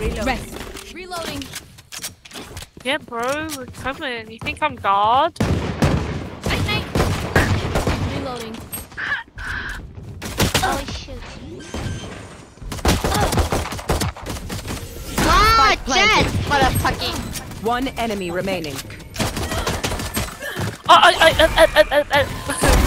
Rest. Reloading. Yeah, bro, we're coming. You think I'm God? Night night. Reloading. Oh shit. Ah, Jet! Motherfucking. One enemy remaining. Oh,